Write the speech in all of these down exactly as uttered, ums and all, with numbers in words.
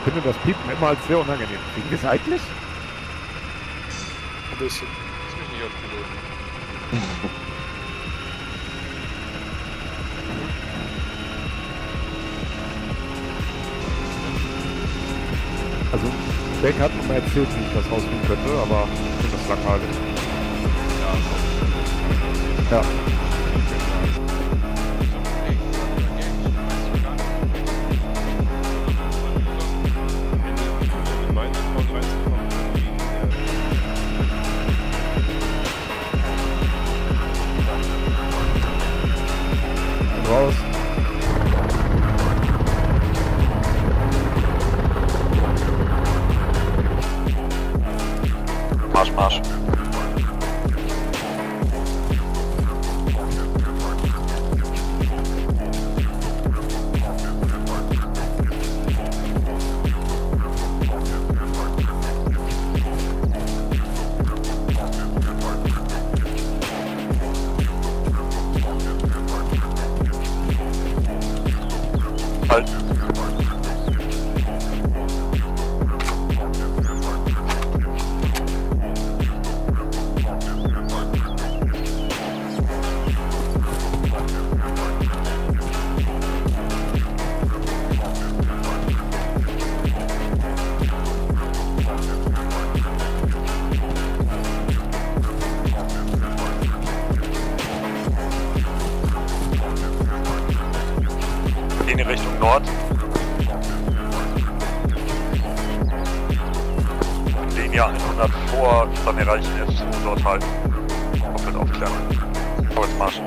empfinde das Piepen immer als sehr unangenehm. Kriegen wir es eigentlich? Ein bisschen. Lass mich nicht auf Piloten. Also, Beck hat mir mal erzählt, wie ich das rausfinden könnte, aber ich finde das langweilig. Ja, Ja. Raus. Marsch, Marsch. Halt. Gehen in Richtung Nord. Linie hundert vor, dann erreichen es dort halt. Komplett aufklären. Aber jetzt Marsch.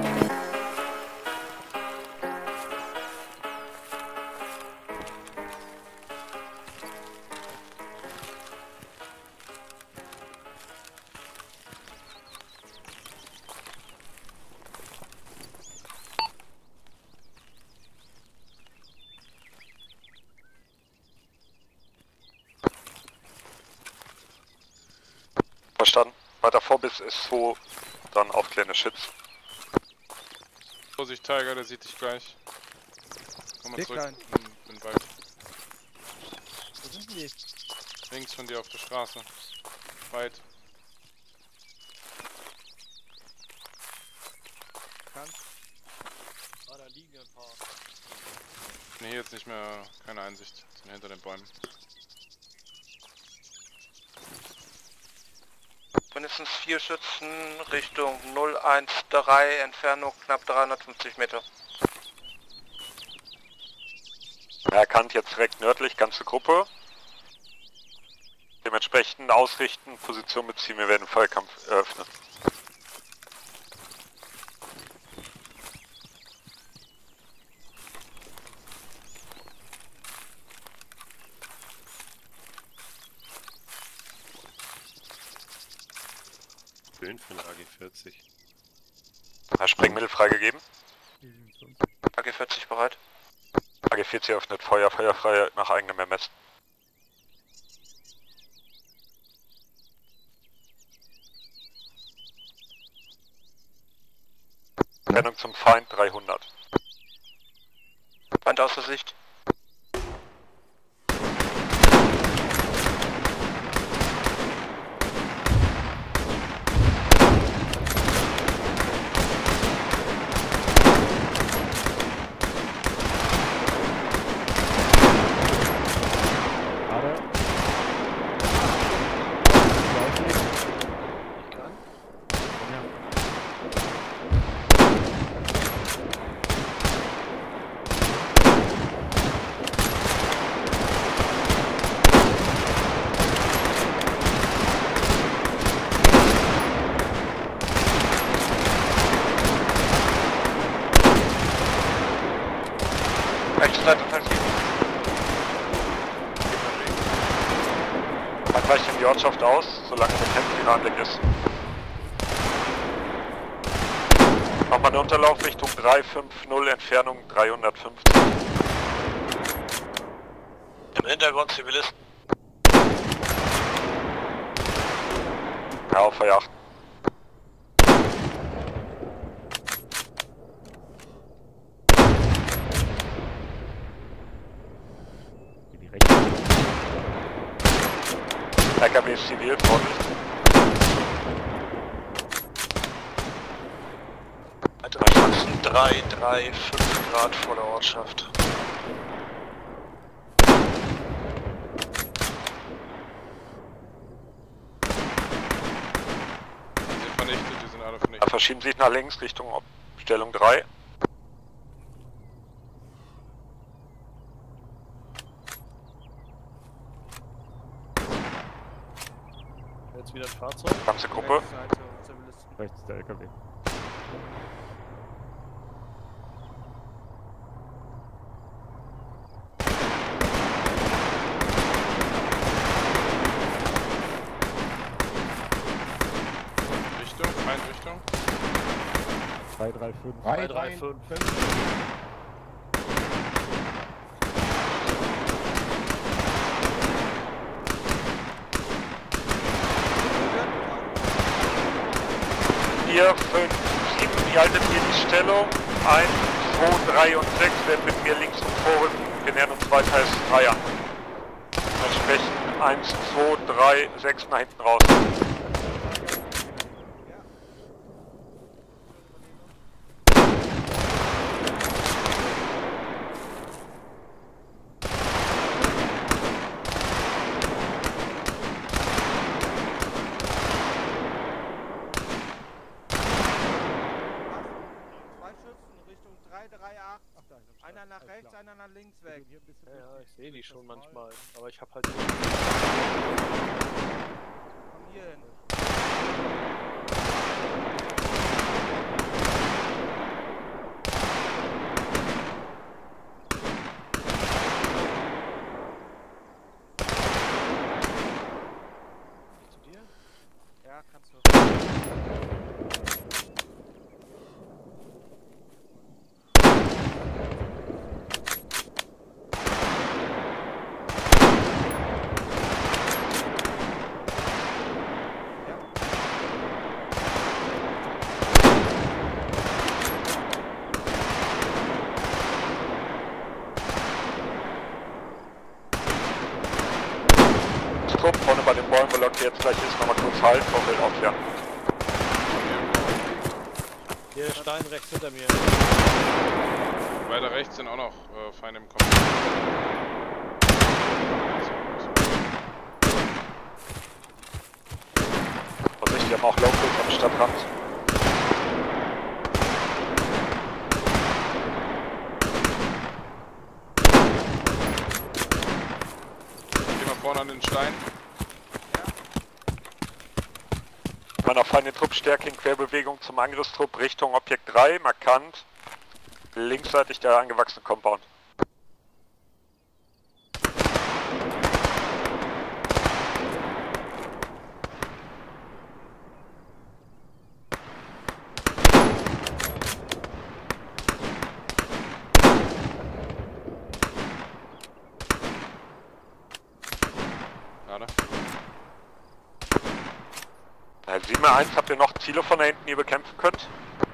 Verstanden. Weiter vor bis S zwei, dann aufklärende Schütz. Vorsicht, Tiger, der sieht dich gleich. Komm mal Dick zurück. ein. In, in Wald. Wo sind die? Links von dir auf der Straße. Weit. Kann. Ah, da liegen ein paar. Ne, hier jetzt nicht mehr, keine Einsicht. Sind hinter den Bäumen. Mindestens vier Schützen Richtung null eins drei, Entfernung knapp dreihundertfünfzig Meter. Erkannt, jetzt direkt nördlich, ganze Gruppe. Dementsprechend ausrichten, Position beziehen, wir werden Feuerkampf eröffnen. Schön für eine A G vierzig. Sprengmittel freigegeben. A G vierzig bereit. A G vierzig öffnet Feuer, feuerfrei nach eigenem Ermessen. Trennung zum Feind dreihundert. Feind außer Sicht. Rechte Seite falsiert. Man weicht in die Ortschaft aus, solange der Kämpfer in Anblick ist. Nochmal eine Unterlaufrichtung drei fünf null, Entfernung dreihundertfünfzig. Im Hintergrund Zivilisten. Ja, auf Feuer achten. Die rechte. zunächst zivil, Vorsicht. Adresse drei drei fünf Grad vor der Ortschaft. Die sind vernichtet, die sind alle vernichtet. Verschieben sich nach links Richtung Stellung drei. Jetzt wieder ein Fahrzeug. Ganze Gruppe. Rechts ist der L K W. Richtung, Feindrichtung. drei drei fünf. drei drei fünf. vier, fünf, sieben, ihr haltet hier die Stellung. eins, zwei, drei und sechs werden mit mir links und vorrücken. Wir nähern uns weiter als drei an. Entsprechend eins, zwei, drei, sechs nach hinten raus. Einer nach rechts, einer nach links weg. Ja, ja, ich sehe die schon manchmal, aber ich hab halt... Komm hier hin. Zu dir? Ja, kannst du. Vorne bei den Bäumen, wo Lotte jetzt gleich ist, nochmal kurz halten, Vorbild aufklären. Hier der Stein rechts hinter mir. Weiter rechts sind auch noch äh, Feinde im Kopf. Vorsicht, wir haben auch Locals am Stadtrand. Geh mal vorne an den Stein. Meiner feinen Truppstärke in Querbewegung zum Angriffstrupp Richtung Objekt drei, markant. Linksseitig der angewachsene Compound. Gerade. sieben eins, habt ihr noch Ziele von da hinten, die ihr bekämpfen könnt?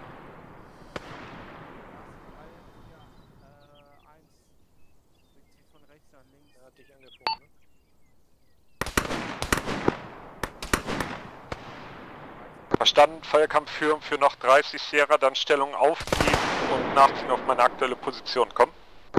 Er hat dich angefunkt, ne? Verstanden, Feuerkampf führen für noch dreißig Sierra, dann Stellung aufgeben und nachziehen auf meine aktuelle Position. Komm.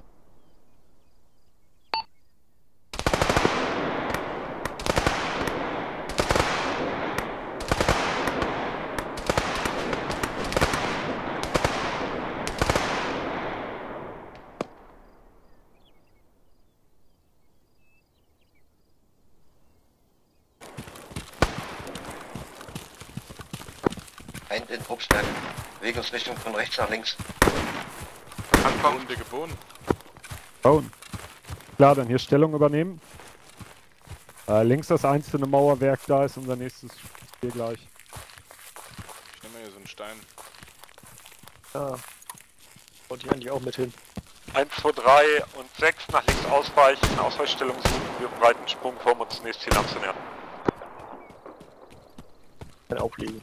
Feind in Truppstärke. Bewegungsrichtung von rechts nach links. Ankommen, dicke Boden. Bauen. Klar, dann hier Stellung übernehmen. Äh, links das einzelne Mauerwerk, da ist unser nächstes Spiel gleich. Ich nehme mal hier so einen Stein. Ja. Wollte ich eigentlich auch mit hin. eins, zwei, drei und sechs nach links ausweichen, Ausweichstellung suchen, wir breiten Sprung vor, um uns das nächste Ziel anzunähern. Kann auflegen.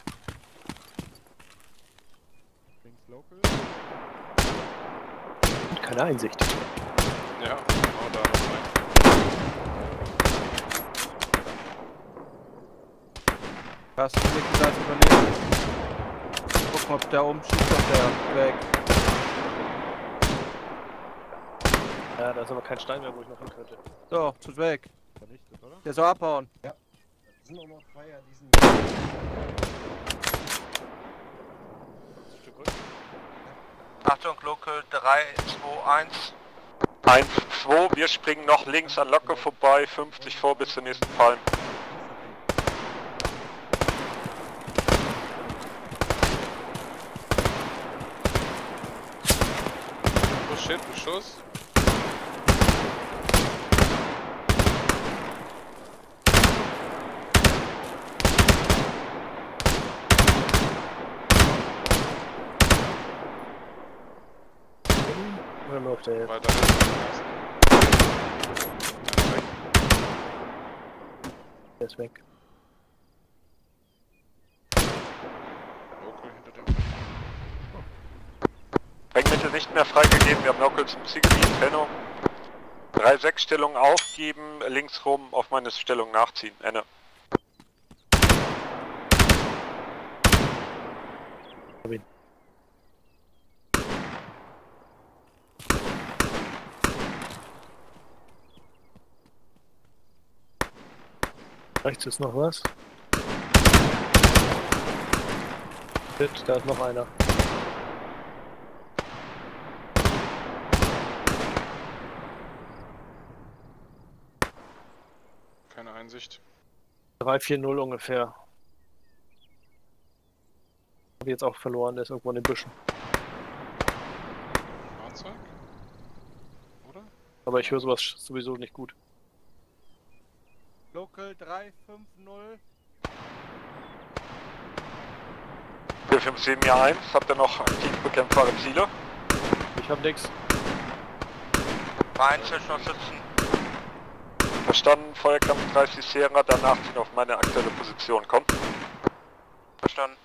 Keine Einsicht. Ja, genau da noch rein. Lass die linke Seite übernehmen. Gucken, ob der oben schießt, ob der weg. Ja, da ist aber kein Stein mehr, wo ich noch hin könnte. So, tut weg. Vernichtet, oder? Der soll abhauen. Da sind auch noch zwei an diesen. Stück Rücken. Achtung, Local drei zwei eins. eins zwei, wir springen noch links an Locke vorbei, fünfzig vor bis zur nächsten Palm. Oh shit, Beschuss. Oder läuft der jetzt? Weiter. Einer weg. Der ist weg. Local hinter dem. Sprengmittel nicht mehr freigegeben, wir haben Local zum Zielgebiet, Henno. drei sechs Stellung aufgeben, links rum auf meine Stellung nachziehen, Enne. Rechts ist noch was. Shit, da ist noch einer. Keine Einsicht. drei vier null ungefähr. Hab ich jetzt auch verloren, der ist irgendwo in den Büschen. Fahrzeug? Oder? Aber ich höre sowas sowieso nicht gut. Local drei fünf null. vier fünf sieben ja eins, habt ihr noch aktiv bekämpfbare Ziele? Ich hab nix. Vereinzelt noch sitzen. Verstanden, Feuerkampf dreißig Sierra, danach ziehen auf meine aktuelle Position, komm. Verstanden.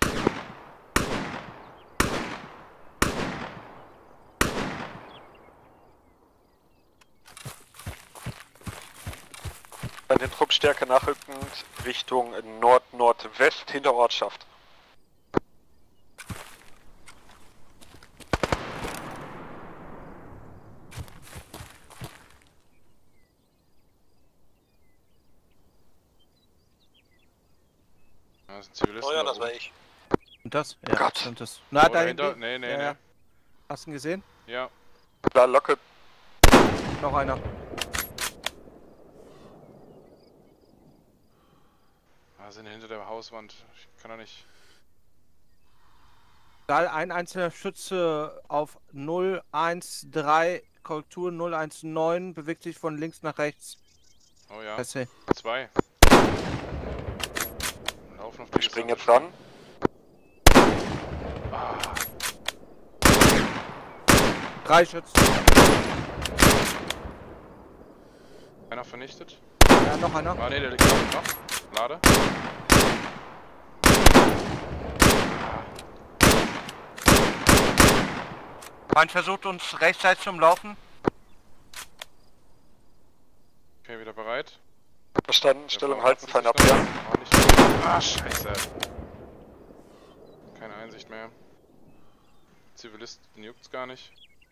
Bei den Truppstärke nachrückend Richtung Nord-Nordwest hinter Ortschaft. Da sind Zivilisten. Oh ja, da das war oben. ich. Und das? Oh Gott. stimmt das. Na, Oh, da dahinter? hinten. Nee, nee, Ja, nee. ja. Hast du ihn gesehen? Ja. Klar, Locke. Noch einer. Ah, sind hinter der Hauswand. Ich kann da nicht. Da ein einzelner Schütze auf null eins drei, Korrektur null eins neun, bewegt sich von links nach rechts. Oh ja. S C. Zwei. Laufen auf die Ich spring Gesamte jetzt ran. Ah, Drei Schützen. einer vernichtet. Ja, noch einer. Ah ne, der liegt da noch. Lade. Feind versucht uns rechtzeitig zum Laufen. Okay, wieder bereit. Verstanden, Der Stellung Frau halten, hat Feind sich abwehren. noch- auch nicht. Ah, scheiße. Keine Einsicht mehr. Zivilisten juckt's gar nicht.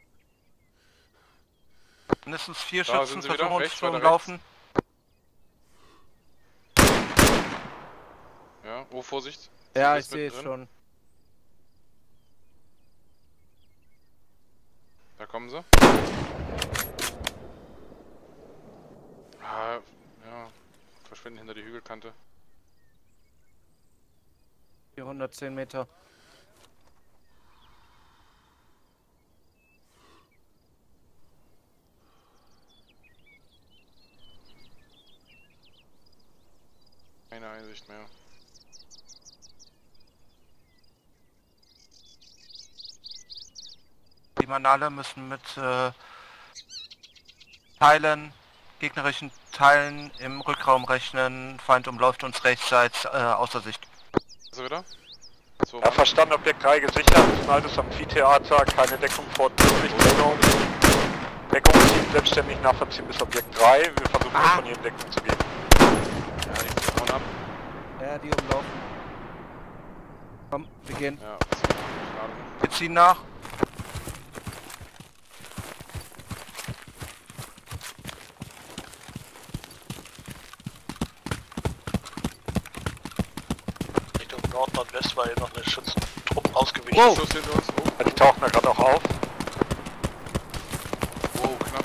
Mindestens vier Da Schützen sind sie wieder, versuchen uns rechts, zu weiter umlaufen. Ja, oh, Vorsicht. Ja, ich Zivilist sehe mit es drin. schon. Da kommen sie. Ah, ja. Verschwinden hinter die Hügelkante. vierhundertzehn Meter. Keine Einsicht mehr. Die Manale müssen mit äh, Teilen, gegnerischen Teilen im Rückraum rechnen. Feind umläuft uns rechtsseits äh, außer Sicht. Ist er wieder? So, Ja, verstanden, Objekt drei gesichert, ist ein altes Amphitheater, keine Deckung fortdrücklich, Deckung. Deckungsteam selbstständig nachvollziehen bis Objekt drei, wir versuchen Ah. von hier in Deckung zu gehen. ja, die hauen ab. Ja, die umlaufen. Komm, wir gehen. Ja, Wir ziehen nach. Richtung Nord-Nordwest war hier noch eine Schützentruppe ausgewichen. wow. Schuss hinter uns. Oh, Ja, die tauchen da gerade auch auf. wow, knapp.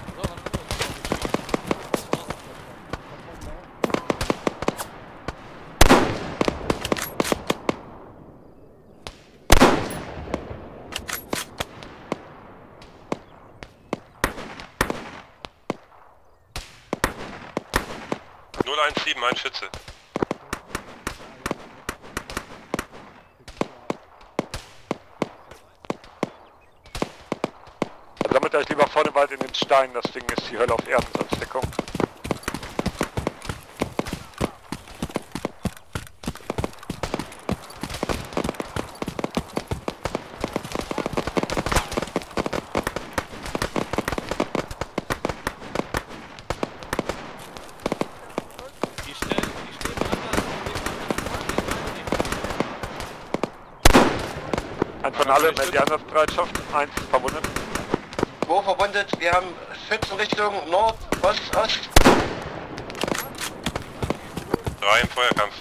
null eins sieben, ein Schütze. Sammelt euch lieber vorne weit in den Stein, das Ding ist die Hölle auf Erden als Deckung. Die stellen, die stehen anders. Eins von alle, meldet die Einsatzbereitschaft, eins verwundet. Wo verwundet? Wir haben Schützen Richtung Nord, Ost, Ost. drei im Feuerkampf.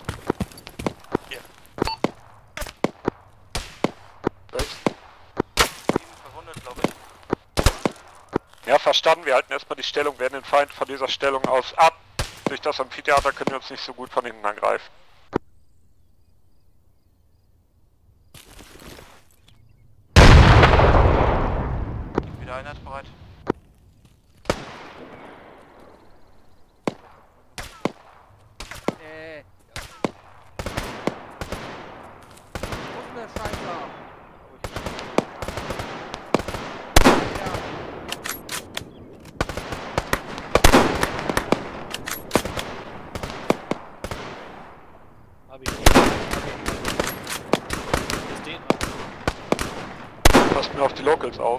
Sieben verwundet, glaube ich. Ja, verstanden, wir halten erstmal die Stellung, werden den Feind von dieser Stellung aus ab. Durch das Amphitheater können wir uns nicht so gut von hinten angreifen. Wieder einheitsbereit. Äh. Wo ist denn der Scheiß da? Hab ich nicht. Jetzt den. Passt mir auf die Locals auf.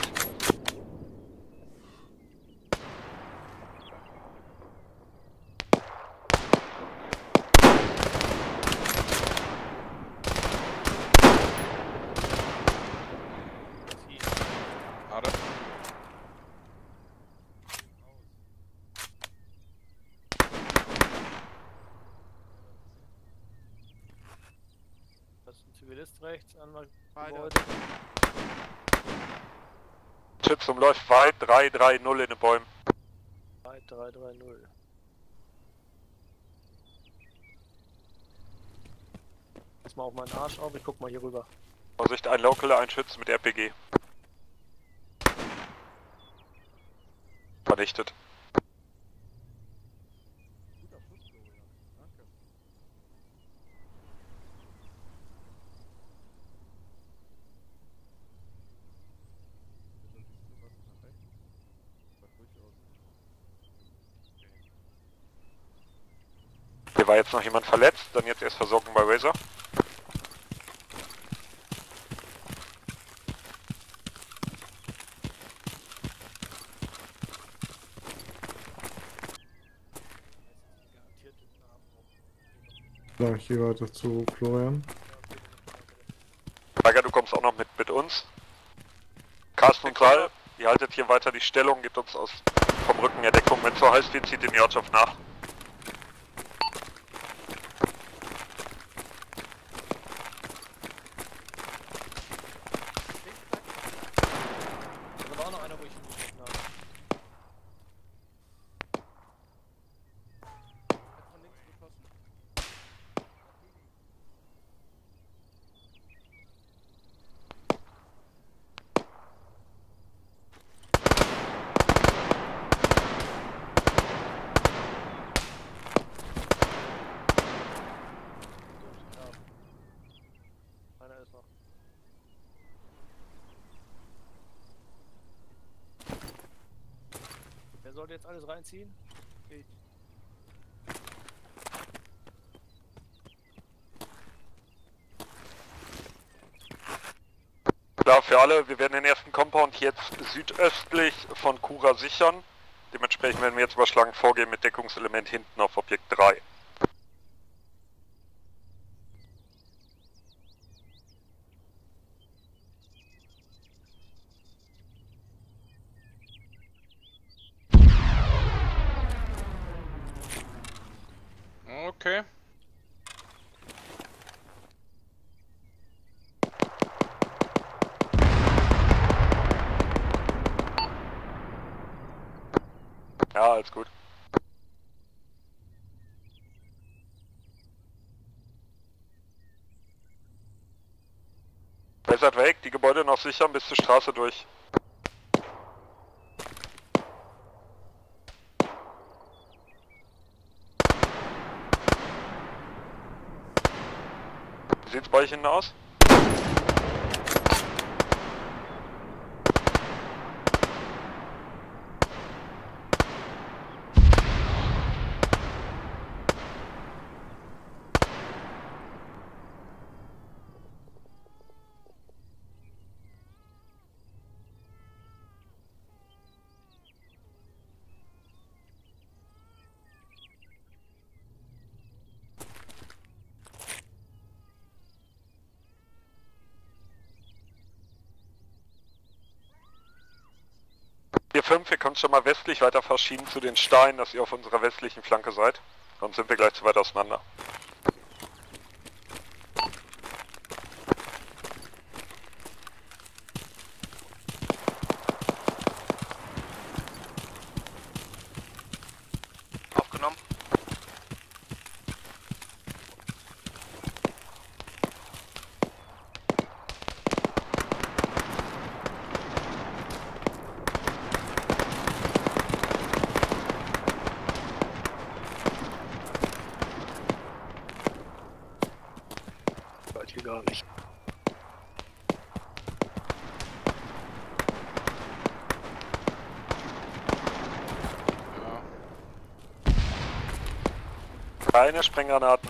Schade. Das ist ein Zivilist rechts, einmal Beide. Gebäude. Schütze umläuft weit, drei drei null in den Bäumen. drei drei drei null. Pass mal auf meinen Arsch auf, ich guck mal hier rüber. Vorsicht, ein Local, ein Schütze mit R P G. Vernichtet. Hier war jetzt noch jemand verletzt, dann jetzt erst Versorgung bei Razor. Ja, ich gehe weiter zu Florian. Tiger, du kommst auch noch mit mit uns. Carsten und Karl, ihr haltet hier weiter die Stellung, gebt uns aus vom Rücken der Deckung. Wenn es so heiß wird, zieht in die Ortschaft nach. Da war auch noch einer, wo ich ihn geschossen habe. Von links geschossen. Ja. Einer ist noch. Wer sollte jetzt alles reinziehen? Ich. Klar für alle, wir werden den ersten Compound jetzt südöstlich von Kura sichern. Dementsprechend werden wir jetzt überschlagen vorgehen mit Deckungselement hinten auf Objekt drei. Ja, alles gut. Ihr seid weg, die Gebäude noch sichern bis zur Straße durch. Wie sieht's bei euch hinten aus? vier fünf, ihr könnt schon mal westlich weiter verschieben zu den Steinen, dass ihr auf unserer westlichen Flanke seid. Sonst sind wir gleich zu weit auseinander. Aufgenommen. Hier gar nicht. Ja. Keine Sprenggranaten.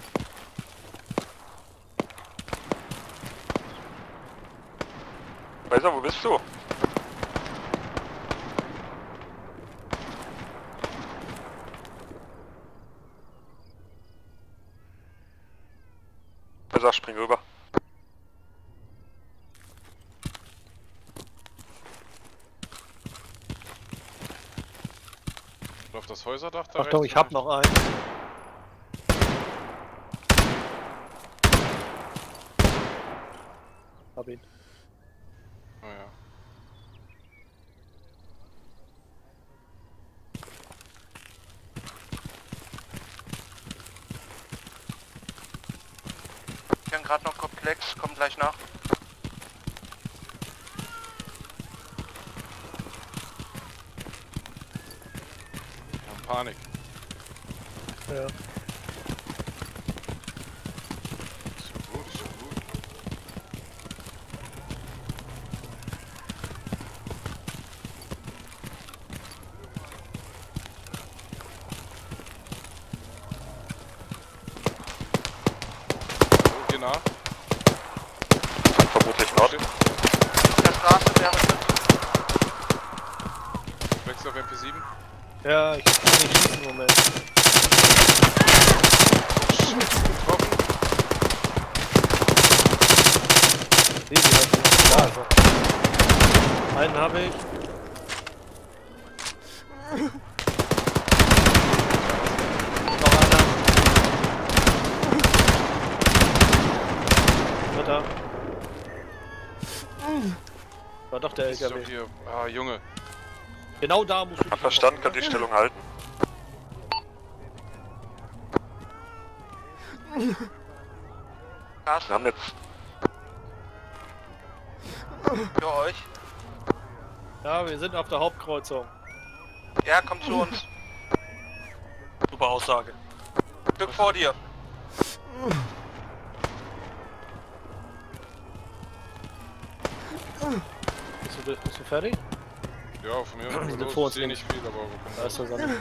Weiser, wo bist du? Weiser, spring rüber. Auf das Häuserdach da Achtung, rechts ich hab vielleicht? noch einen. Hab ihn. Oh ja. Wir haben gerade noch Komplex, kommt gleich nach. Wir haben Panik. Ja. Ist ja gut, ist ja gut. So, geh nach. Vermutlich Nord. Auf der Straße wäre Wechsel auf M P sieben. Ja, ich kann nicht schießen im Moment. Getroffen. Nee, die hat nicht. Da ist er. Einen habe ich. Noch einer. Dritter. War doch der Ist doch L K W. hier. Ah, Junge. Genau da musst du Hab verstanden, könnt die Stellung halten. Wir haben jetzt für euch. Ja, wir sind auf der Hauptkreuzung. Ja, kommt zu uns. Super Aussage. Stück vor dir. Bist du, bist du fertig? Ja, von mir aus sind los. vor Ich uns sehe links. nicht viel, aber wir können Da ist der Sand.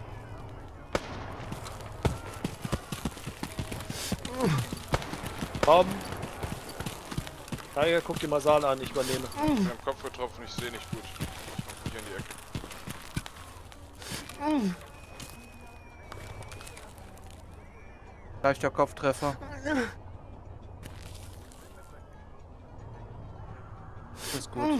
Komm! Tiger, guck dir mal Saal an, ich übernehme. Ich bin am Kopf getroffen, ich sehe nicht gut. Ich mach hier in die Ecke. Leichter Kopftreffer. Das ist gut.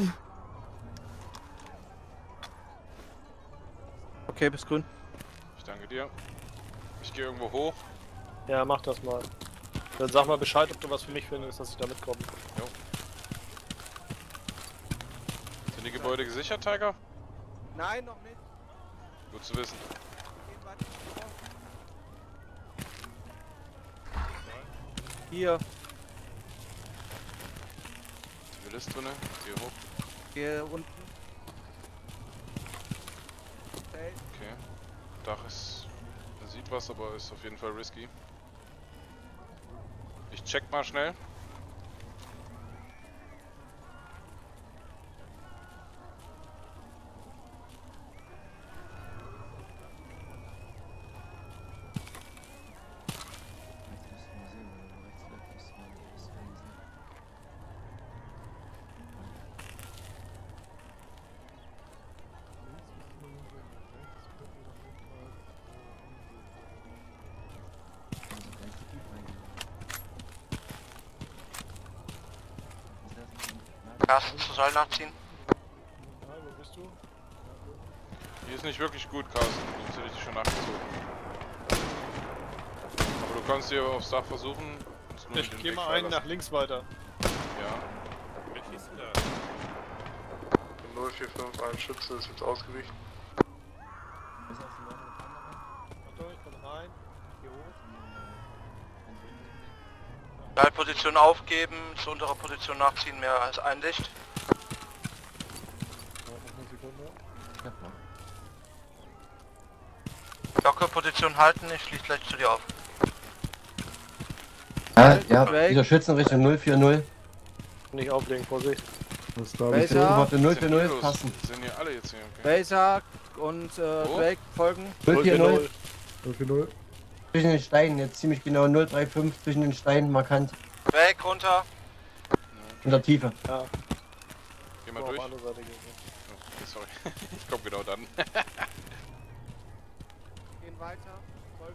Okay, bist grün. Ich danke dir. Ich gehe irgendwo hoch. Ja, mach das mal. Dann sag mal Bescheid, ob du was für mich findest, dass ich da mitkomme. Jo. Sind die Gebäude gesichert, Tiger? Nein, noch nicht. Gut zu wissen. Hier, Wie viel ist drinne? Hier hoch. hier unten. Okay. Okay. Dach ist. Man sieht was, aber ist auf jeden Fall risky. Ich check mal schnell. Carsten zu Seil nachziehen. Ja, wo bist du? Hier ist nicht wirklich gut, Carsten. Sonst hätte ich dich schon nachgezogen. Aber du kannst hier aufs Dach versuchen. Musst nur Ich den geh Weg mal einen nach freilassen. links weiter. Ja. Wer schießt denn da? null vier fünf, ein Schütze ist jetzt ausgewichen. Achtung, ich komm rein. Hier hoch. Seilposition aufgeben, zu unserer Position nachziehen, mehr als ein Licht. Locke Position halten, ich schließe gleich zu dir auf. Ja, ja, Break. wieder Schützen Richtung null vier null. Nicht auflegen, Vorsicht. Das glaube ich. Welcher? Worte null Was ist vier denn hier null los? passen. Sind hier alle jetzt hier? Okay. Baser und äh, Wo? Drake folgen. null vier null. null vier null. Zwischen den Steinen, jetzt ziemlich genau null drei fünf zwischen den Steinen markant. Weg, runter. In der Tiefe. Ja, Geh mal auf durch. die andere Seite gehen. Oh, okay, sorry. Ich komm genau dann. Gehen weiter. Folgen.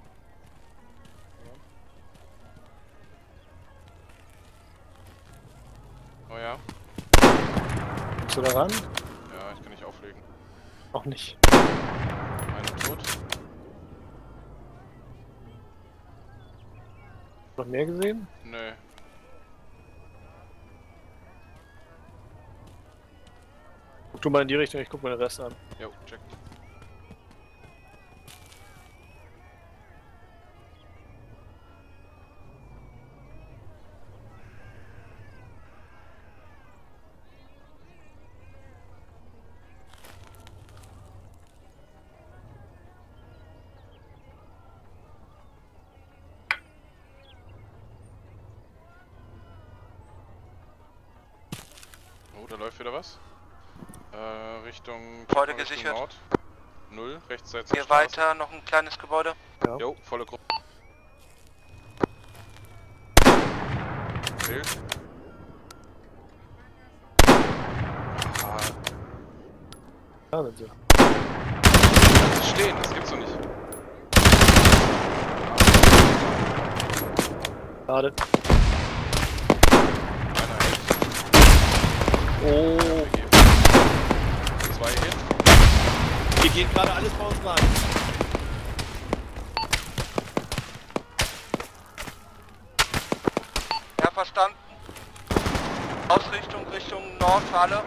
Oh ja. Kommst du da ran? Ja, ich kann nicht auflegen. Auch nicht. Einer tot. Noch mehr gesehen? Nö. Guck du mal in die Richtung, ich guck mir den Rest an. Jo, check. Oh, da läuft wieder was. Äh, Richtung... Gebäude Richtung gesichert. Nord. Null, rechtsseits Hier weiter, noch ein kleines Gebäude. Jo, volle Gruppe. Fehlt. Ah, Da sind sie. das stehen, das gibt's doch nicht. Schade. Einer Hit. Oh, Gegeben. Zwei Hit. hier geht gerade alles bei uns rein. Ja, verstanden. Ausrichtung Richtung Nordhalle.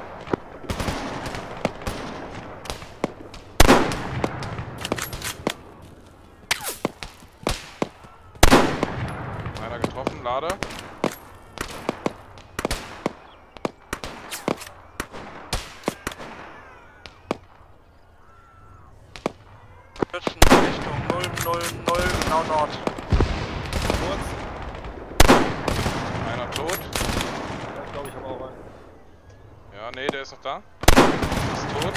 Einer getroffen, Lade. Schützen Richtung null null null, genau Nord. Einer tot. Ja, glaube ich, habe auch einen. Ja, nee, der ist noch da. Ist tot.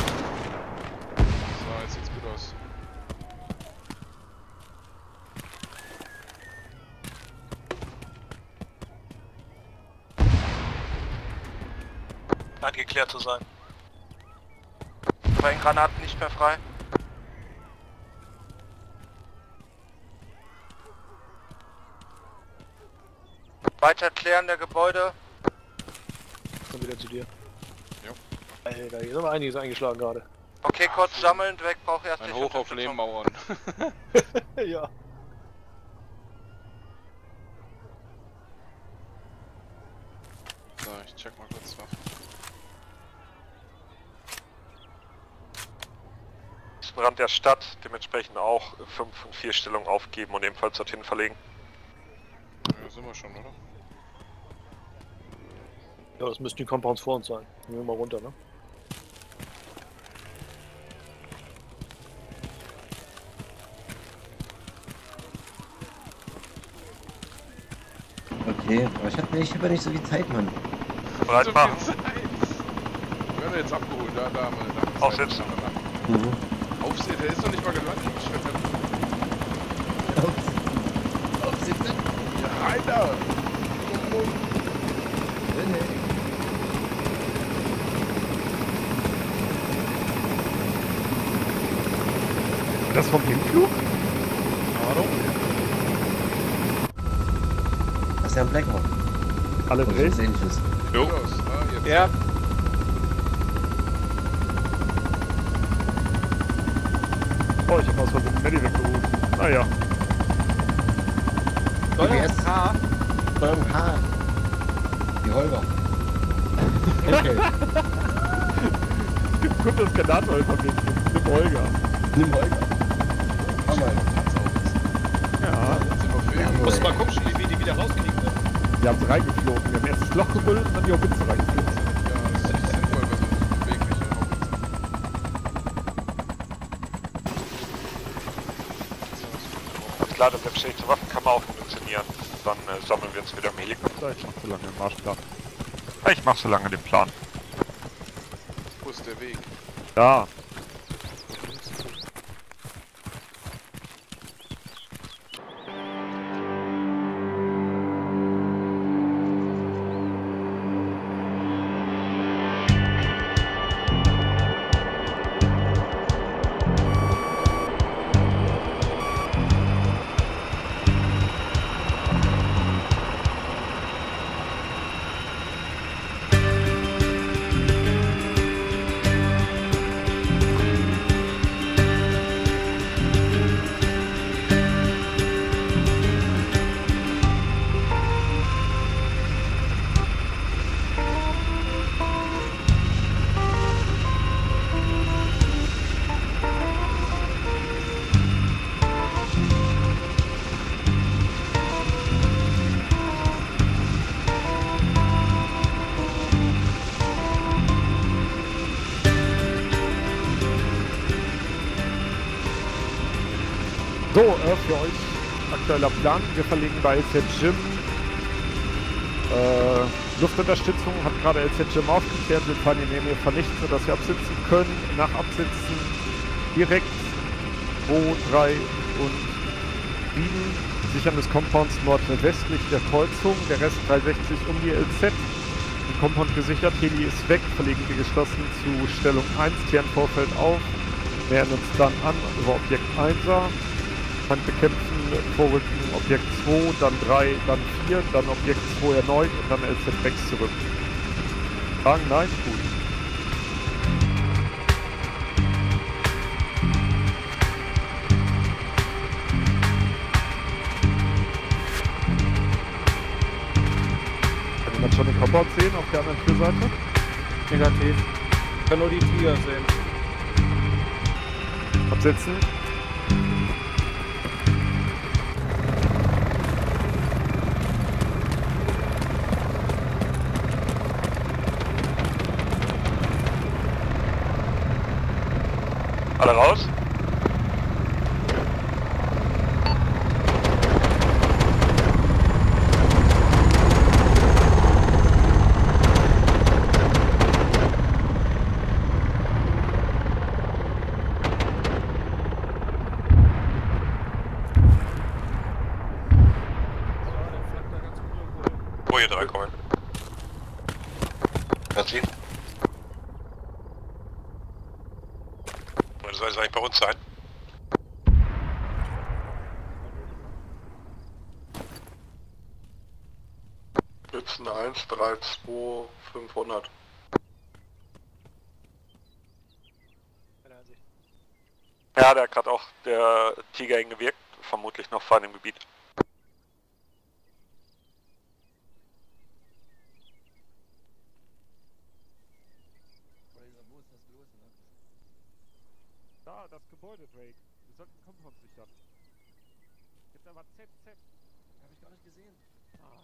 So, jetzt sieht's gut aus. Scheint geklärt zu sein. Granaten nicht mehr frei. Weiter klären der Gebäude. Komm wieder zu dir. Jo. Alter, hier sind wir einiges eingeschlagen gerade. Okay, kurz sammeln, weg, brauche erst Ein Hoch auf Lehmmauern. Ja. So, ich check mal kurz Waffen. Rand der Stadt, dementsprechend auch fünf und vier Stellung aufgeben und ebenfalls dorthin verlegen. Ja, sind wir schon, oder? Ja, das müssten die Compounds vor uns sein. Gehen wir mal runter, ne? Okay, aber ich habe ich hab ja nicht so viel Zeit, Mann. Bereit So machen. viel Zeit. Wir werden jetzt abgeholt, da, da, meine Damen. Aufsetzen. Mhm. Aufsehen, der ist noch nicht mal gelandet. Aufsitzen. Ja, rein da! Das vom Hinflug? Das ist ja ein Blackhawk. Alle Oder drehen? was Ähnliches. Jo. Los, ah, jetzt. Ja. Oh, ich hab aus Versehen Melli weggerufen. Naja. Steuerung H. Steuerung H. Die Holger. Okay. Gut, das Granatenalphabet. Nimm Olga. Nimm Holger. Komm mal. Ja. Jawohl. Muss mal gucken, wie die wieder rauskriegen. Ne? Wir haben sie reingeflogen. Wir haben erst das Loch gebuddelt und dann die Hobbitze reingeflogen. Ja, das ist nicht sinnvoll, weil so bewegliche Ist klar, der selbstständige Waffenkammer auch munitionieren. Dann äh, sammeln wir uns wieder im Helikopter. Ich mach so lange den Marschplan. Ich mach so lange den Plan. Wo ist der Weg? Ja. So, äh, für euch aktueller Plan. Wir verlegen bei L Z Gym. Äh, Luftunterstützung hat gerade L Z Gym aufgeklärt. Wir fahren in die Nähe vernichten, sodass wir absitzen können. Nach Absitzen direkt zwei, drei und sieben sichern des Compounds nordwestlich der Kreuzung. Der Rest dreihundertsechzig um die L Z. Den Compound gesichert. Heli ist weg. Verlegen wir geschlossen zu Stellung eins. Klären Vorfeld auf. Nähern uns dann an über Objekt einser. Feind bekämpfen, vorrücken Objekt zwei, dann drei, dann vier, dann Objekt zwei erneut und dann L Z Rex zurück. Fragen? Nein? Gut. Kann jemand schon den Compound sehen auf der anderen Türseite? Negativ. Ich kann nur die Tiger sehen. Absetzen. Alle raus? Wo ihr drei kommen. Herzlich. Das soll jetzt eigentlich bei uns sein. Sitzen eins, drei, zwei, fünfhundert. Ja, der hat gerade auch der Tiger hingewirkt, vermutlich noch vor dem Gebiet. Da, das Gebäude, Drake. Wir sollten den Compound sichern. Jetzt aber Z, Z. Hab ich gar nicht gesehen. Ah.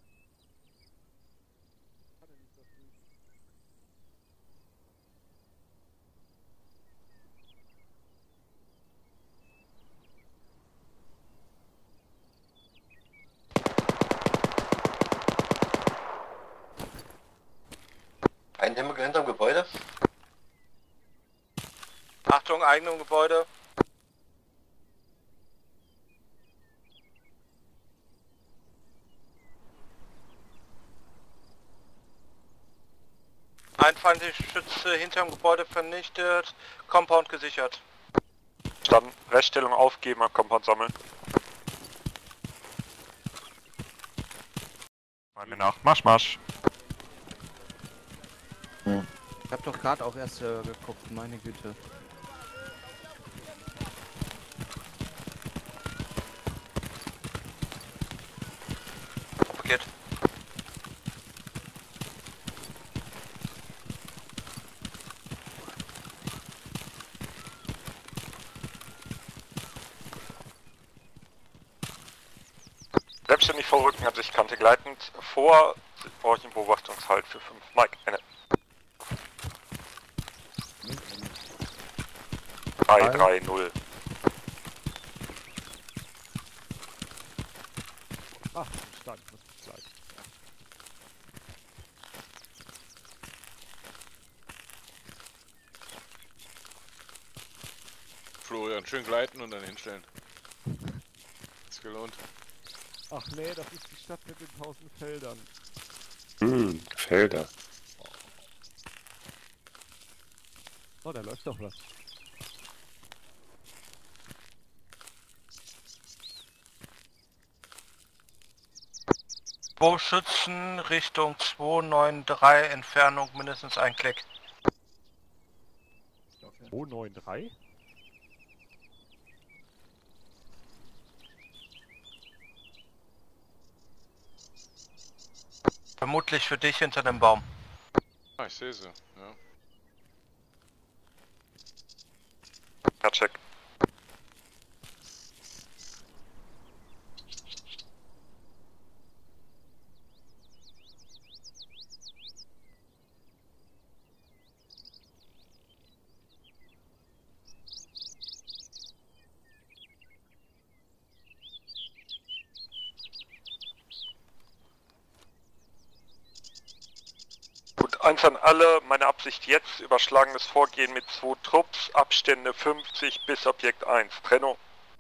Kann er nicht da drüben. Ein Dämmer hinterm Gebäude. Achtung, eigenem Gebäude. Ein feindlicher Schütze hinterm Gebäude vernichtet, Compound gesichert. Dann Reststellung aufgeben, am Compound sammeln. Meine nach. Marsch, Marsch. Ich hab doch gerade auch erst äh, geguckt, meine Güte. Paket. Selbstständig vorrücken, an sich Kante gleitend. Vor brauche ich einen Beobachtungshalt für fünf. Mike, eine. drei drei null. Ach, stark, muss ich sagen. Florian, schön gleiten und dann hinstellen. Ist gelohnt. Ach nee, das ist die Stadt mit den tausend Feldern. Hm, Felder. Oh, da läuft doch was. Bogenschützen Richtung zwei neun drei, Entfernung mindestens ein Klick. zwei neun drei? Vermutlich für dich hinter dem Baum. Ah, ich sehe sie, ja. Ja, check. Gut, eins an alle, meine Absicht jetzt, überschlagenes Vorgehen mit zwei Trupps, Abstände fünfzig bis Objekt eins, Trennung.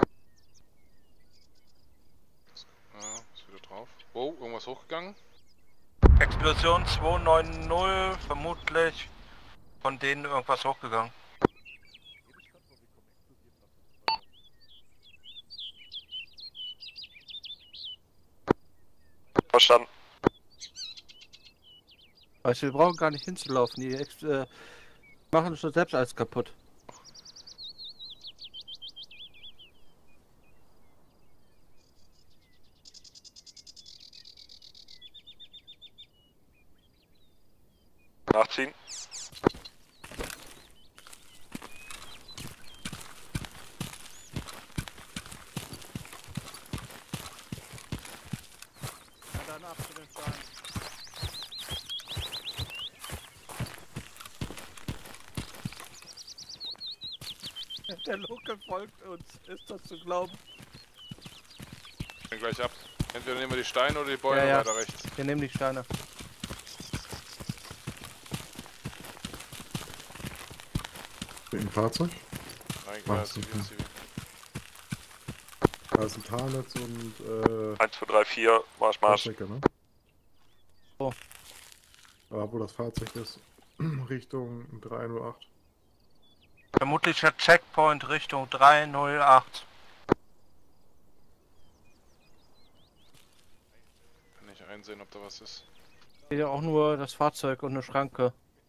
Ja, ist wieder drauf. Oh, irgendwas hochgegangen? Explosion zwei neun null, vermutlich von denen irgendwas hochgegangen. Verstanden. Weißt du, wir brauchen gar nicht hinzulaufen, die ex äh, machen schon selbst alles kaputt. Nachziehen. Ja, dann ab zu den Steinen. Der Local folgt uns, ist das zu glauben? Ich bin gleich ab. Entweder nehmen wir die Steine oder die Bäume Ja, ja. weiter rechts. Wir nehmen die Steine. Ein Fahrzeug? Nein, Ach, klar, so, zivil, okay. zivil. Da ist ein Tarnetz und äh. eins, zwei, drei, vier, Marsch, Marsch. Fahrzeug, ne? Oh. Da wo das Fahrzeug ist, Richtung drei null acht. Vermutlicher Checkpoint Richtung drei null acht. Kann nicht einsehen, ob da was ist. Hier ja auch nur das Fahrzeug und eine Schranke.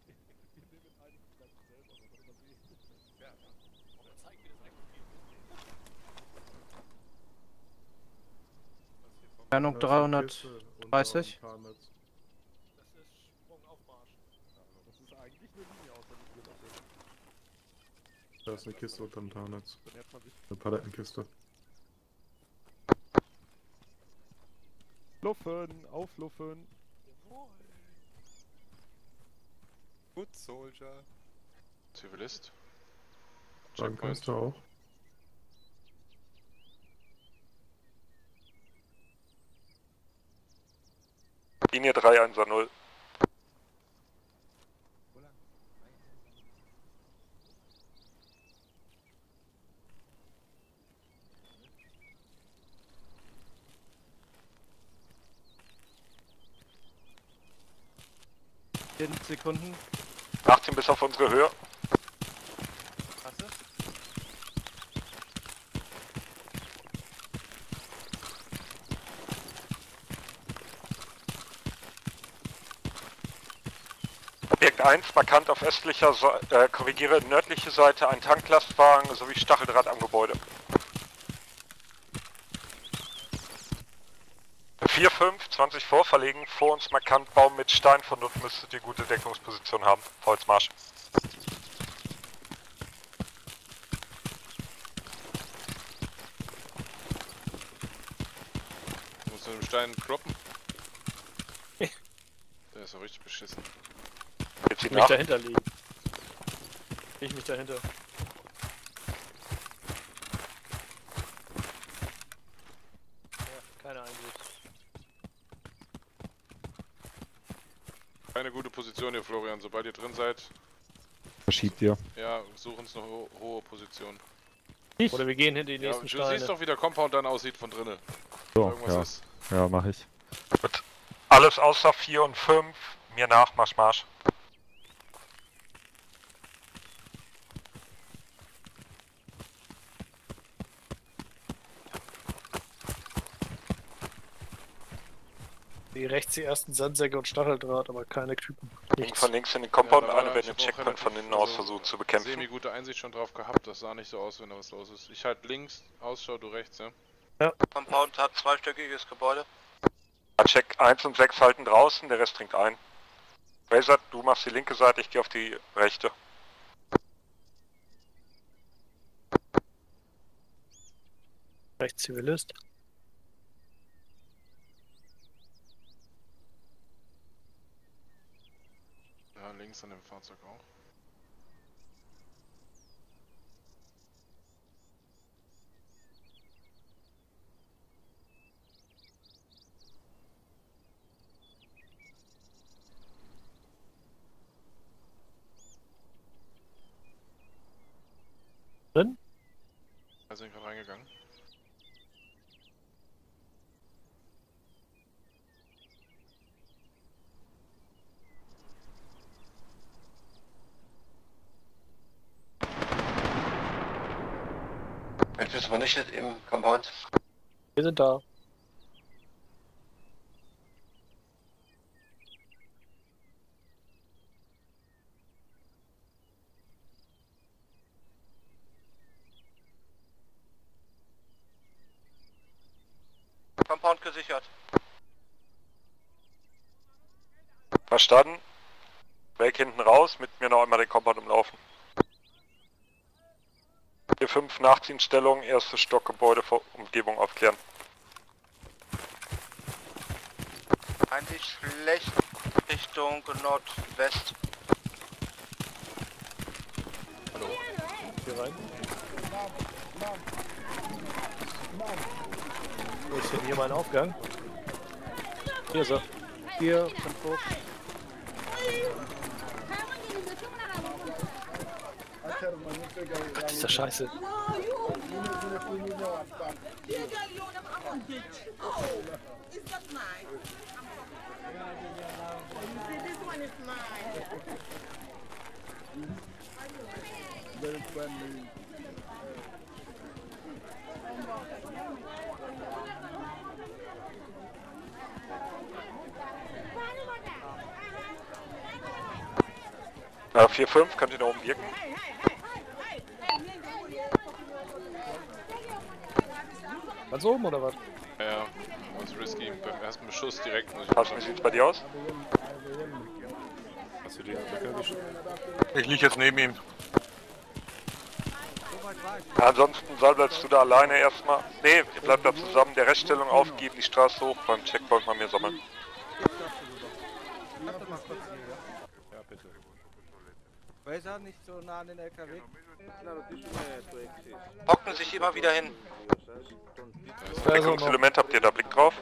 Entfernung dreihundertdreißig. Tarnetz. Das ist Sprung auf Marsch. Das ist eigentlich eine Linie aus der Linie. Da ist eine Kiste unterm Tarnnetz. Eine Palettenkiste. Luffen, aufluffen. Good Soldier. Zivilist. Dann kannst du auch. Linie drei eins null. zehn Sekunden. achtzehn bis auf unsere Höhe. Hast du? Objekt eins, markant auf östlicher, Se äh, korrigiere, nördliche Seite, ein Tanklastwagen sowie Stacheldraht am Gebäude. vier fünf, zwanzig vor, verlegen, vor uns markant Baum mit Steinfund und müsstet ihr gute Deckungsposition haben. Holzmarsch. Du musst mit dem Stein droppen. Der ist doch richtig beschissen. Jetzt Ich sieht mich nach. dahinter liegen. Ich mich dahinter. Ja, keine Einsicht. Keine gute Position hier, Florian. Sobald ihr drin seid, Verschiebt ihr. ja, such uns eine ho hohe Position. Ich? Oder wir gehen hinter die Ja, nächsten du Steine. siehst doch, wie der Compound dann aussieht von drinnen. So, Irgendwas ja. ist. Ja, mach ich. Gut. Alles außer vier und fünf. Mir nach, Marsch, Marsch. Die rechts die ersten Sandsäcke und Stacheldraht, aber keine Typen. Links von links in den Compound, Ja, da war- eine werden ich den hab auch Checkpoint von relativ- innen aus also versucht zu bekämpfen. Semi-gute Einsicht schon drauf gehabt, das sah nicht so aus, wenn da was los ist. Ich halt links, Ausschau, du rechts, ja? Compound hat zweistöckiges Gebäude. Check eins und sechs halten draußen, der Rest dringt ein. Razor, du machst die linke Seite, ich gehe auf die rechte. Rechts Zivilist. Ja, links an dem Fahrzeug auch. Drin? Wir sind gerade reingegangen. Jetzt bist du vernichtet im Compound. Wir sind da. Compound gesichert. Verstanden. Weg hinten raus, mit mir noch einmal den Compound umlaufen. vier fünf Nachziehstellung, erstes Stockgebäude vor Umgebung aufklären. Einsicht schlecht Richtung Nordwest. Hallo. Hier rein. Wo ist denn hier mein Aufgang? Hier ist er. Hier, fünf hoch. Das ist ja scheiße. Na, vier fünf, könnt ihr da oben wirken? Ganz oben oder was? Ja, das ist risky. Beim ersten Beschuss direkt muss ich. Pass, wie sieht's bei dir aus? Hast du die Attacke erwischt? Ich liege jetzt neben ihm. Ansonsten Sal, bleibst du da alleine erstmal. Ne, ihr bleibt da zusammen, der Reststellung aufgeben, die Straße hoch, beim Checkpoint mal mir sammeln. Ja, bitte. Razer nicht so nah an den L K W. Hocken sich immer wieder hin. Deckungselement, habt ihr da Blick drauf?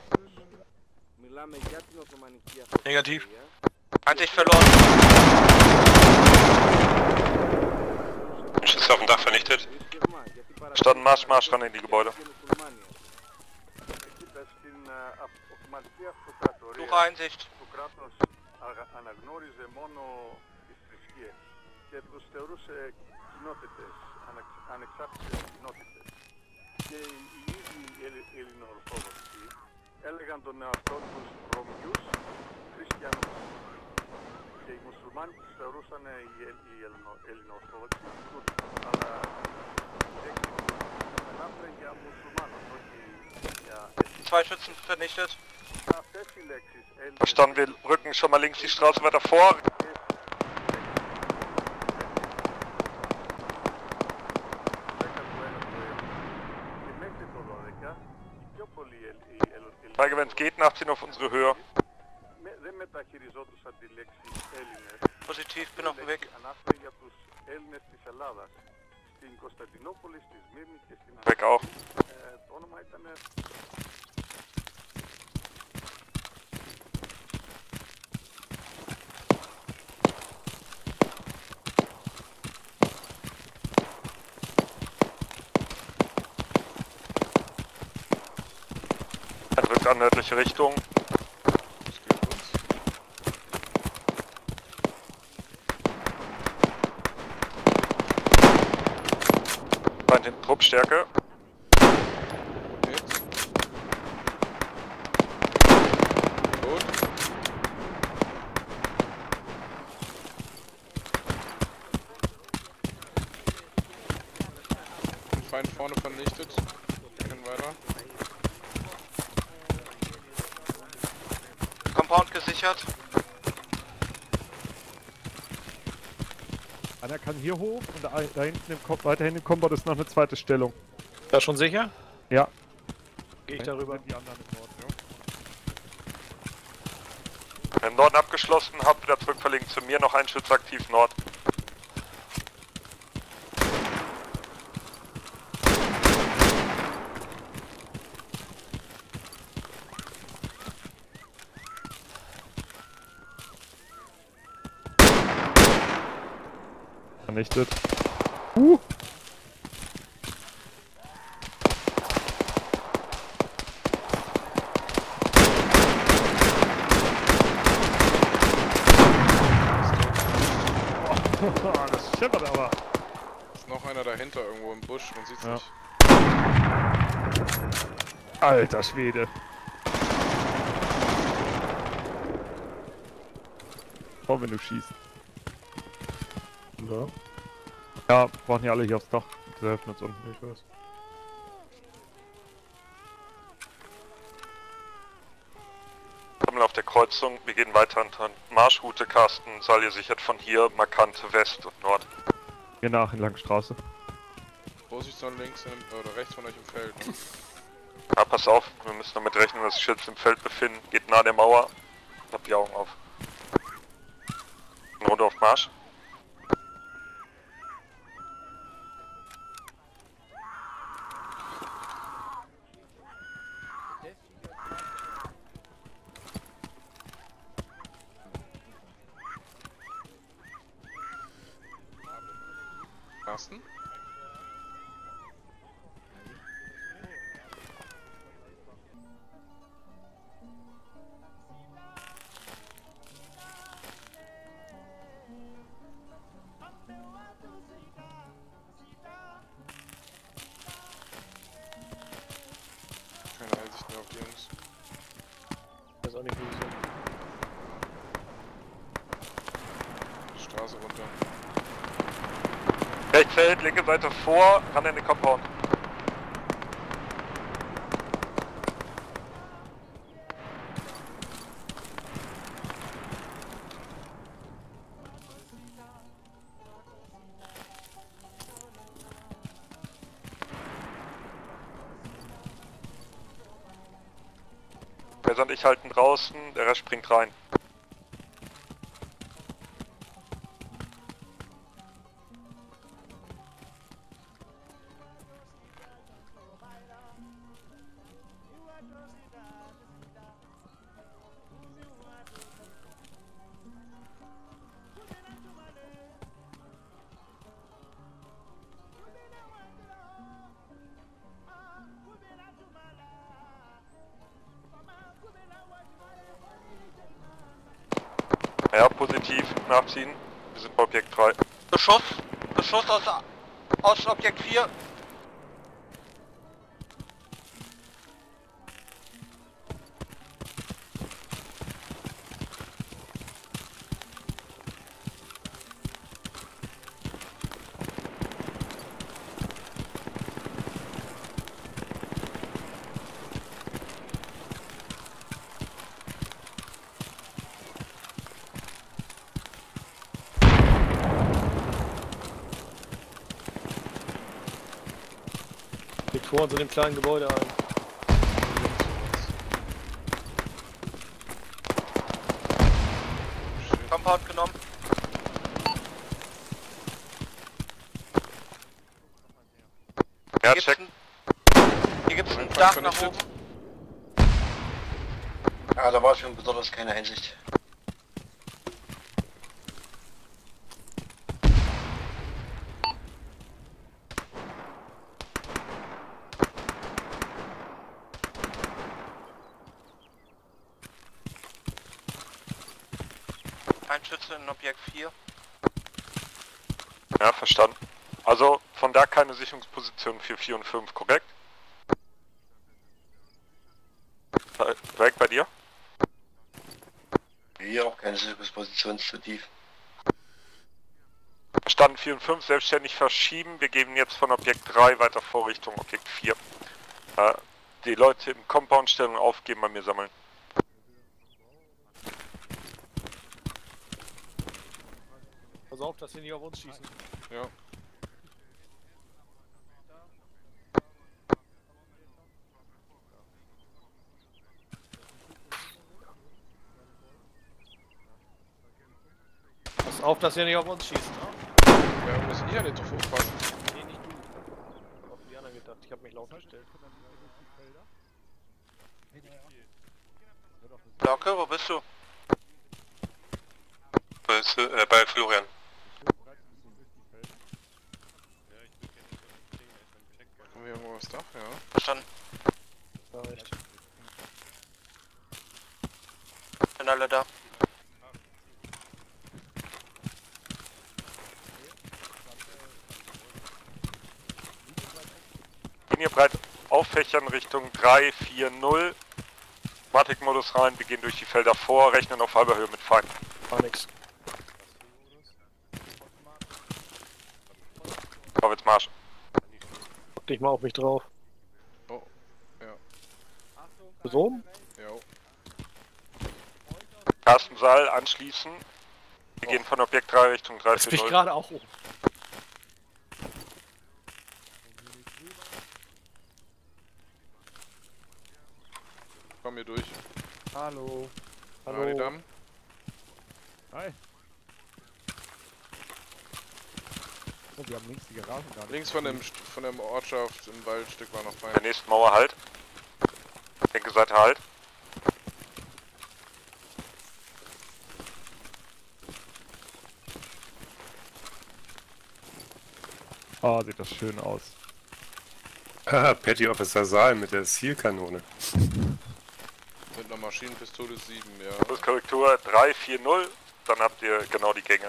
Negativ. Einsicht verloren. Schütze auf dem Dach vernichtet. Standen Marsch, Marsch ran in die Gebäude. Suche Einsicht. Έλεγαν τον εαυτό τους Ρωμιούς, Χριστιανούς. Και οι μουσουλμάνοι τους θεωρούσαν οι, οι Ελληνοορθόδοξοι Τούρκοι. Αλλά η λέξη ανάφερε για μουσουλμάνους, όχι για... Zwei Schützen vernichtet. Αυτές οι λέξεις... Verstanden, wir rücken schon mal links die Straße weiter vor. Frage, wenn es geht, nachziehen auf unsere Höhe. Positiv, bin auf dem Weg. Weg auch. Er rückt an nördliche Richtung. Das geht uns. Feind in Truppstärke. Jetzt. Gut. Feind vorne vernichtet. Wir können weiter. Compound gesichert. Einer kann hier hoch und da, da hinten im Kom weiterhin im Compound ist noch eine zweite Stellung. Da schon sicher? Ja. Gehe ich darüber. Die anderen im Norden, ja. Im Norden abgeschlossen, habt wieder zurückverlegen zu mir, noch ein Schütze aktiv Nord. Vernichtet. Uh! Oh, das scheppert aber. Ist noch einer dahinter irgendwo im Busch, man sieht's Ja. nicht. Alter Schwede. Oh, wenn du schießt. Da? Ja, brauchen ja alle hier aufs Dach. Wir helfen uns unten. Ich weiß. Sammel auf der Kreuzung, wir gehen weiter an die Marschroute, Carsten. Sal, ihr sichert von hier markante West und Nord. Hier nach in Langstraße. Vorsichtszone links im, oder rechts von euch im Feld. Ne? Ja, pass auf, wir müssen damit rechnen, dass sich jetzt im Feld befinden. Geht nah der Mauer. Habt die Augen auf. Runde auf Marsch. Carsten? Keine Einsicht mehr auf die Jungs. Ich weiß auch nicht, wo die sind. Straße runter. Rechts Feld, linke Seite vor, ran in den Compound. und ich halten draußen, der Rest springt rein. Ja, positiv, nachziehen. Wir sind bei Objekt drei. Beschuss, Beschuss aus, aus Objekt vier. Legt vor uns in dem kleinen Gebäude ein. Compound genommen. Ja, Hier check. gibt's ein, hier gibt's ein Dach nach oben. Ja, da war schon besonders keine Einsicht. Ein Schütze in Objekt vier. Ja, verstanden. Also von da keine Sicherungsposition für vier und fünf, korrekt? Äh, Direkt bei dir? Hier auch keine Sicherungsposition, zu tief. Verstanden, vier und fünf selbstständig verschieben. Wir gehen jetzt von Objekt drei weiter vor Richtung Objekt vier. Äh, die Leute im Compound Stellung aufgeben, bei mir sammeln. Pass auf, dass sie nicht auf uns schießen. Ja. Pass auf, dass sie nicht auf uns schießen, ne? Ja, wir müssen hier nicht drauf aufpassen. Nee, nicht du. Ich hab auf die anderen gedacht, ich hab mich laut gestellt. Locke, wo bist du? Bei, äh, bei Florian. Haben wir irgendwo was Dach? Ja. Verstanden. Ja, echt. Sind alle da. Linie breit auffächern Richtung drei vier null. Matic-Modus rein, wir gehen durch die Felder vor, rechnen auf halber Höhe mit Feind. War nix. Vorwärts Marsch. Guck dich mal auf mich drauf. Oh, ja. So? Jo. Carsten Saal anschließen. Wir gehen von Objekt drei Richtung drei Jetzt vier bin ich null. gerade auch oben. Komm hier durch. Hallo. Hallo. Hallo. Damm. Hi. Oh, wir haben links die Garage gar nicht. Links von dem St- von der Ortschaft im Waldstück war noch Der Feind. nächsten Mauer halt. Linke Seite halt. Ah, sieht das schön aus. Haha, Petty Officer Saal mit der Zielkanone. Mit einer Maschinenpistole sieben, ja. Kurskorrektur drei vier null. Dann habt ihr genau die Gänge.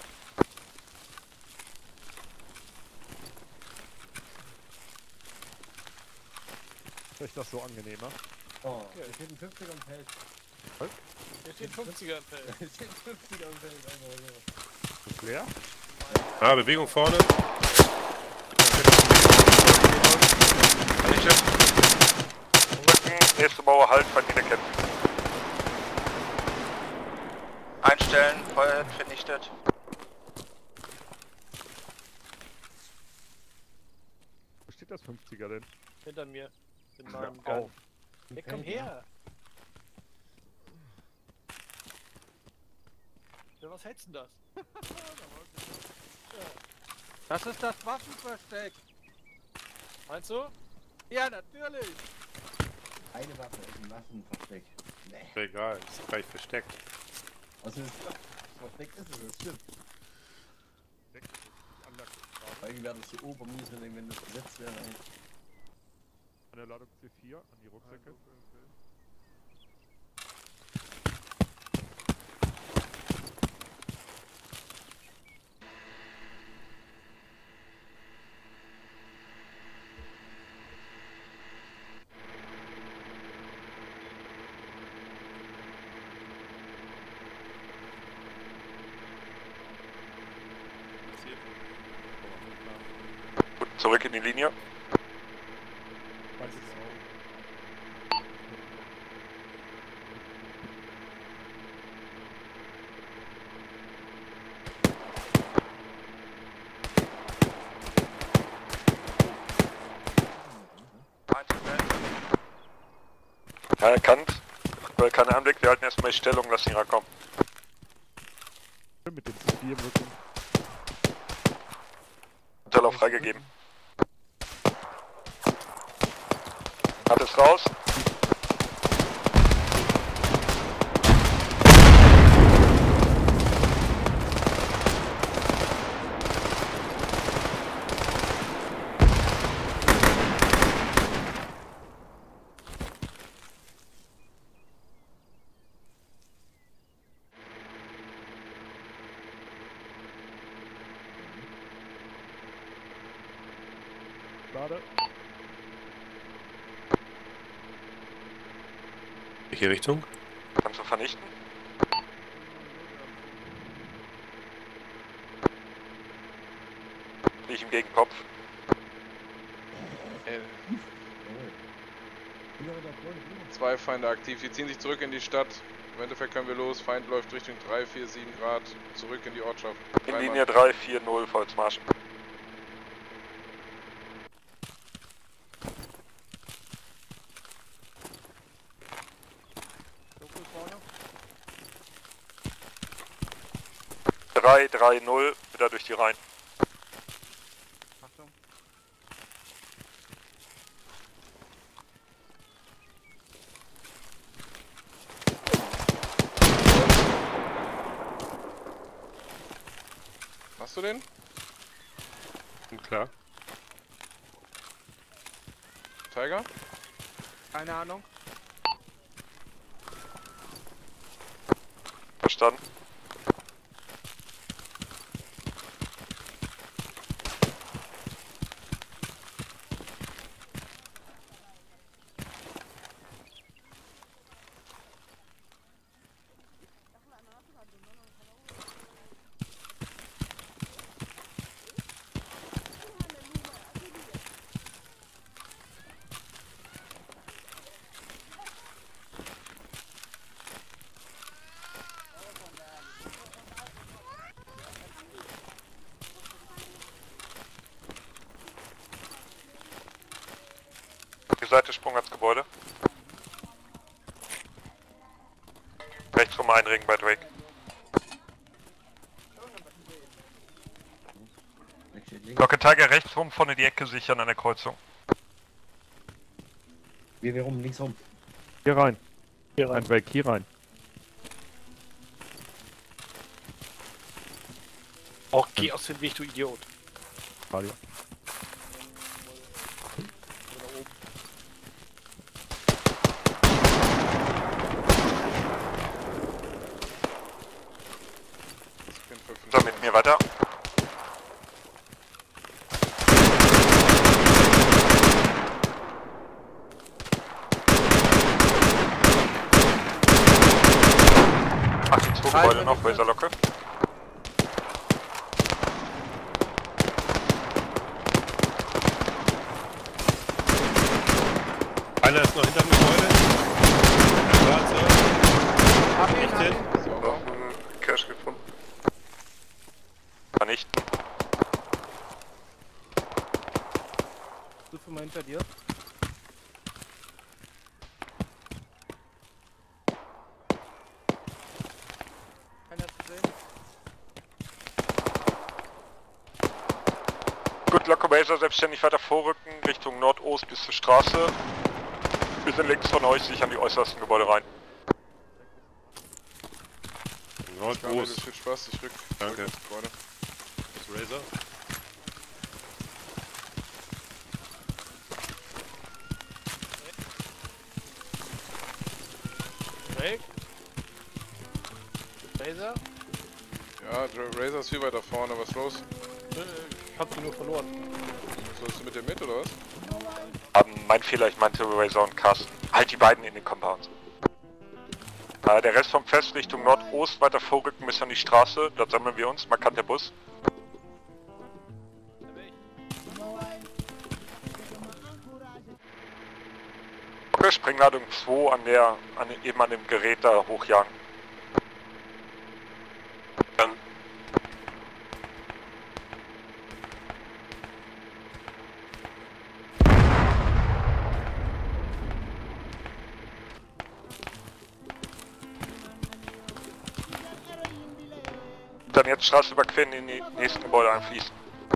Ist das so angenehmer? Oh, hier steht ein fünfziger im Feld. Hier steht fünfziger im Feld. Hier steht ein fünfziger im Feld, einfach so. Ist leer? Ah, Bewegung vorne. Rücken, nächste Mauer halt, Feind wiederkämpfen. Einstellen, Feuer vernichtet. Wo steht das fünfziger denn? Hinter mir. In meinem Hör Gang. auf. Hey, komm her! Ja, was hältst du denn das? Das ist das Waffenversteck. Meinst du? Ja, natürlich. Eine Waffe ist ein Waffenversteck. Nee. Egal, ist gleich versteckt. Also das versteckt ist es, das stimmt. Eigentlich wäre das hier oben mies, wenn das besetzt wäre. An der Ladung C vier, an die Rucksäcke. Zurück in die Linie. Ja, erkannt. Aktuell kein Anblick, wir halten erstmal die Stellung, lassen ihn rankommen. Mit dem C vier wirklich. Unterlauf freigegeben. Hat es raus. Lade. Welche Richtung? Kannst du vernichten? Lieg im Gegenkopf. Äh. Zwei Feinde aktiv, die ziehen sich zurück in die Stadt. Im Endeffekt können wir los, Feind läuft Richtung drei, vier, sieben Grad, zurück in die Ortschaft. In Dreimal. Linie drei vier null, Volksmarsch. drei drei null, wieder durch die Reihen. Achtung. Hast du den? Klar. Tiger? Keine Ahnung. Verstanden. Die Seite Sprung ans Gebäude. Rechts rum einringen bei Drake. Glocke Tiger rechts rum, vorne die Ecke sichern an der Kreuzung. Wir, wir rum, links rum. Hier rein. Hier rein. Ein Weg, hier rein. Oh, geh aus dem Weg, du Idiot. Radio. So, mit mir weiter. achtzehn zwei Gebäude noch, Laserlocke. Einer ist noch hinter dem Gebäude. Der Schwarze. Hab ihn, Nicht hab hin. ihn. So, noch einen Cash gefunden. Vernichten. Stufe mal hinter dir. Keiner zu sehen. Loco Baser selbstständig weiter vorrücken, Richtung Nordost bis zur Straße. Wir sind links von euch, sichern die äußersten Gebäude rein. Nordost. Viel Spaß, ich rück. Danke. Gebäude. Das Razor. Drake? Razor? Ja, Razor ist viel weiter vorne, was ist los? Ich hab sie nur verloren. Sollst du mit dir mit, oder was? Ähm, mein Fehler, ich meinte Razor und Carsten. Halt die beiden in den Compounds. Äh, der Rest vom Fest Richtung Nordost weiter vorrücken bis an die Straße. Dort sammeln wir uns. Markanter Bus. Okay, Sprengladung zwei an der, an, eben an dem Gerät da hochjagen. Dann. Dann jetzt Straße überqueren, in die nächsten Gebäude einfließen.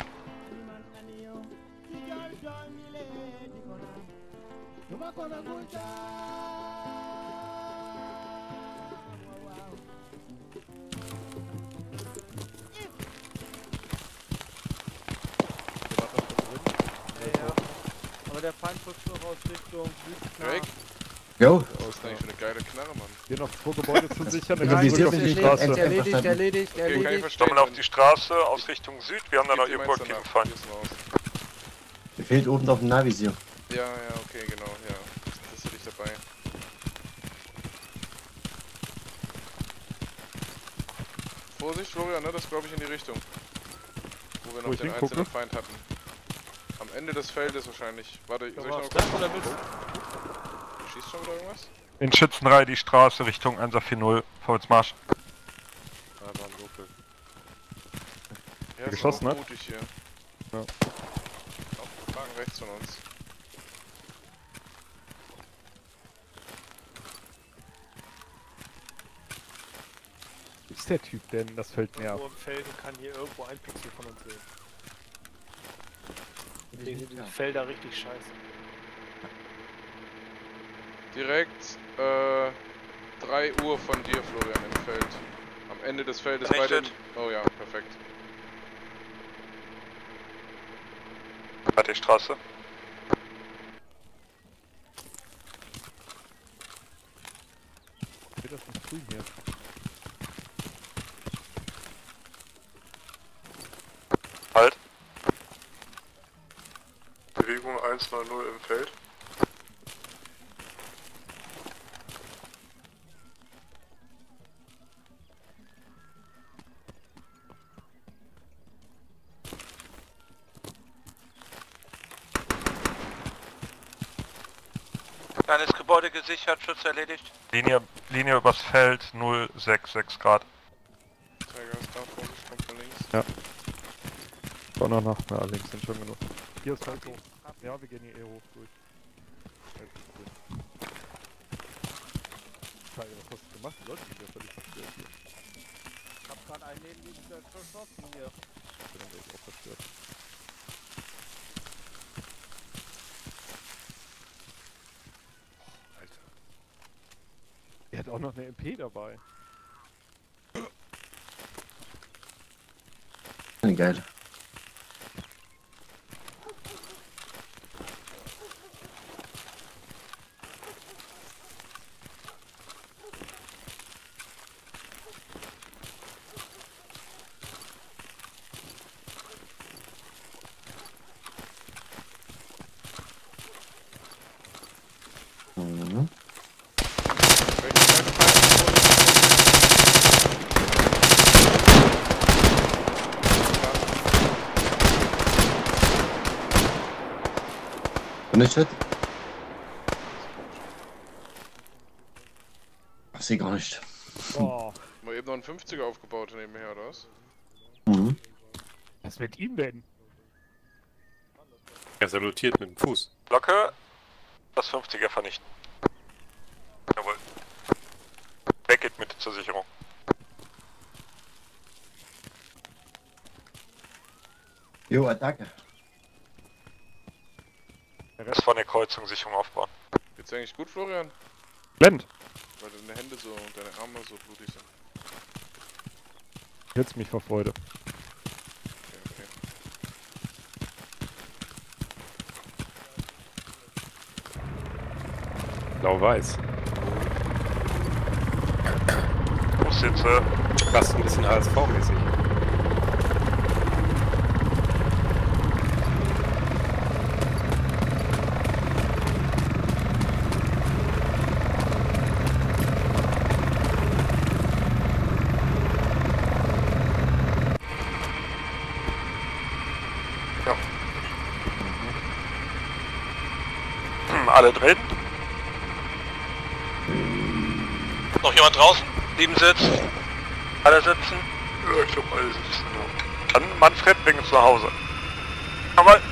Aber der Feind rückt noch aus Richtung Süd. Drake? Jo. Was ist denn eigentlich für eine geile Knarre, Mann? Hier noch zwei Gebäude zu sichern, dann Nein, gehen wir auf wir die sind Straße. nicht- Erledigt, erledigt, erledigt, Okay, kann ich erledigt. verstehen. Sammeln auf die Straße aus Richtung Süd. Wir haben da noch Gib die irgendwo Mainzer aktiven nach. Feind. Hier ist ein Haus. Der fehlt oben auf dem Nahvisier. Ja, ja, okay, genau, ja. Das hätte ich dabei. Vorsicht, Florian, ne? Das glaube ich in die Richtung. Wo wir Wo noch ich den hingucke? einzelnen Feind hatten. Am Ende des Feldes wahrscheinlich. Warte, soll ich noch was? kurz... Oder willst Schießt schon wieder irgendwas? In Schützenreihe die Straße Richtung eins vier null. Vorwärts Marsch. Da war ein Local. Ja, ist geschossen auch hat? mutig hier. Ja. Auf Wagen rechts von uns. Ist der Typ denn das Feld näher? Irgendwo im Feld und kann hier irgendwo ein Pixel von uns sehen. Die, die Felder richtig scheiße. Direkt, äh, drei Uhr von dir, Florian, im Feld. Am Ende des Feldes bei den... Vernichtet. Oh ja, perfekt. Hat die Straße. Steht das nicht grün hier? Halt. Bewegung eins null null im Feld. Kleines Gebäude gesichert, Schutz erledigt. Linie, Linie übers Feld null sechs sechs Grad. Träger ist da, Vorsicht, kommt von links. Ja. Schau noch nach. Ja, links sind schon genug. Hier ist halt hoch. Ja, wir gehen hier eh hoch durch. Scheiße, was hast du gemacht? Die Leute sind ja völlig zerstört hier. Ich hab grad einen neben ihm verschossen hier. Ich bin dann auch zerstört. Alter. Er hat auch noch eine M P dabei. Geil. Mhm. Welche Seite Feind? Vernichtet. Ach, sie gar nicht. Boah. Mal eben noch einen fünfziger aufgebaut nebenher, oder was? Mhm. Was mit ihm denn? Er salutiert mit dem Fuß. Locke. Das fünfziger vernichten. Jawohl. Weg geht mit zur Sicherung. Jo, Attacke. vor der Kreuzung Sicherung aufbauen. Geht's eigentlich gut, Florian? Blend. Weil deine Hände so und deine Arme so blutig sind. Jetzt mich vor Freude. Okay, okay. Blau-Weiß. Großsitze. Fast ein bisschen H S V-mäßig. Ja. Hm, alle drin? Noch jemand draußen? Sieben sitzt. Alle sitzen? Ja, ich glaube alle sitzen. Dann Manfred, bring uns nach Hause. Jawohl.